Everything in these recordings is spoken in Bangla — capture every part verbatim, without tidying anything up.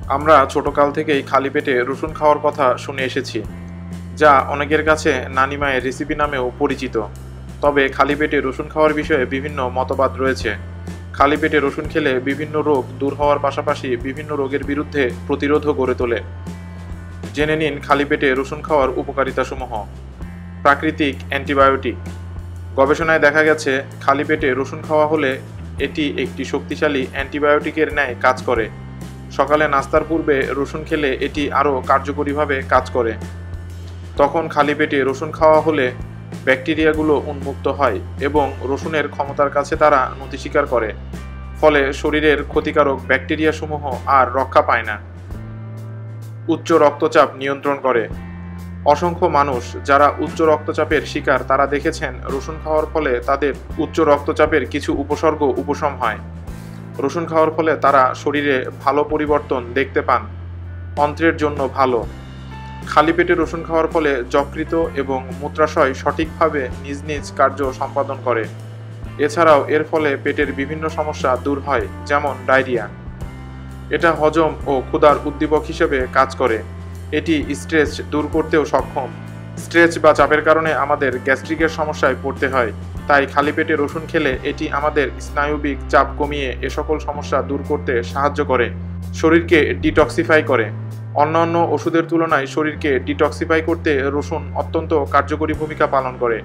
আমরা ছোটকাল থেকেই খালি পেটে রসুন খাওয়ার কথা শুনে এসেছি, যা অনেকের কাছে নানিমায়ের রেসিপি নামেও পরিচিত। তবে খালি পেটে রসুন খাওয়ার বিষয়ে বিভিন্ন মতবাদ রয়েছে। খালি পেটে রসুন খেলে বিভিন্ন রোগ দূর হওয়ার পাশাপাশি বিভিন্ন রোগের বিরুদ্ধে প্রতিরোধও গড়ে তোলে। জেনে নিন খালি পেটে রসুন খাওয়ার উপকারিতাসমূহ। প্রাকৃতিক অ্যান্টিবায়োটিক। গবেষণায় দেখা গেছে খালি পেটে রসুন খাওয়া হলে এটি একটি শক্তিশালী অ্যান্টিবায়োটিকের ন্যায় কাজ করে। সকালে নাস্তার পূর্বে রসুন খেলে এটি আরও কার্যকরীভাবে কাজ করে। তখন খালি পেটে রসুন খাওয়া হলে ব্যাকটেরিয়াগুলো উন্মুক্ত হয় এবং রসুনের ক্ষমতার কাছে তারা নতি স্বীকার করে, ফলে শরীরের ক্ষতিকারক ব্যাকটেরিয়াসমূহ আর রক্ষা পায় না। উচ্চ রক্তচাপ নিয়ন্ত্রণ করে। অসংখ্য মানুষ যারা উচ্চ রক্তচাপের শিকার তারা দেখেছেন রসুন খাওয়ার ফলে তাদের উচ্চ রক্তচাপের কিছু উপসর্গ উপশম হয়। রসুন খাওয়ার ফলে তারা শরীরে ভালো পরিবর্তন দেখতে পান। অন্ত্রের জন্য ভালো। খালি পেটে রসুন খাওয়ার ফলে যকৃত এবং মূত্রাশয় সঠিকভাবে নিজ নিজ কার্য সম্পাদন করে। এছাড়াও এর ফলে পেটের বিভিন্ন সমস্যা দূর হয়, যেমন ডায়রিয়া। এটা হজম ও ক্ষুধার উদ্দীপক হিসেবে কাজ করে। এটি স্ট্রেস দূর করতেও সক্ষম। স্ট্রেস বা চাপের কারণে আমাদের গ্যাস্ট্রিকের সমস্যায় পড়তে হয়, তাই খালি পেটে রসুন খেলে এটি আমাদের স্নায়বিক চাপ কমিয়ে এ সকল সমস্যা দূর করতে সাহায্য করে। শরীরকে ডিটক্সিফাই করে। অন্যান্য ওষুধের তুলনায় শরীরকে ডিটক্সিফাই করতে রসুন অত্যন্ত কার্যকরী ভূমিকা পালন করে।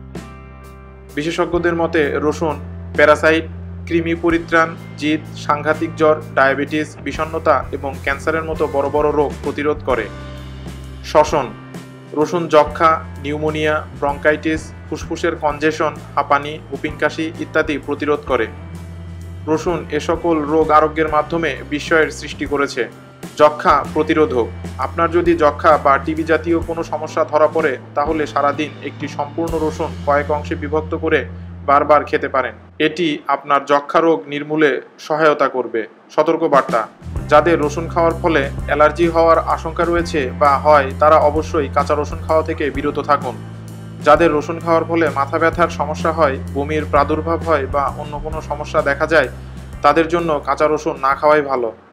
বিশেষজ্ঞদের মতে রসুন প্যারাসাইট, কৃমি পরিত্রাণ, জিত, সাংঘাতিক জ্বর, ডায়াবেটিস, বিষণ্ণতা এবং ক্যান্সারের মতো বড় বড় রোগ প্রতিরোধ করে। শ্বসন। রসুন যক্ষা, নিউমোনিয়া, ব্রঙ্কাইটিস, ফুসফুসের কনজেশন, হাঁপানি, হুপিং কাশি ইত্যাদি প্রতিরোধ করে। রসুন এ সকল রোগ আরোগ্যের মাধ্যমে বিস্ময়ের সৃষ্টি করেছে। যক্ষা প্রতিরোধক। আপনার যদি যক্ষা বা টিবি জাতীয় কোনো সমস্যা ধরা পড়ে তাহলে সারাদিন একটি সম্পূর্ণ রসুন কয়েক অংশে বিভক্ত করে বারবার খেতে পারেন। এটি আপনার যক্ষা রোগ নির্মূলে সহায়তা করবে। সতর্কবার্তা: যাদের রসুন খাওয়ার ফলে অ্যালার্জি হওয়ার আশঙ্কা রয়েছে বা হয় তারা অবশ্যই কাঁচা রসুন খাওয়া থেকে বিরত থাকুন। যাদের রসুন খাওয়ার ফলে মাথা ব্যথার সমস্যা হয়, বমির প্রাদুর্ভাব হয় বা অন্য কোনো সমস্যা দেখা যায় তাদের জন্য কাঁচা রসুন না খাওয়াই ভালো।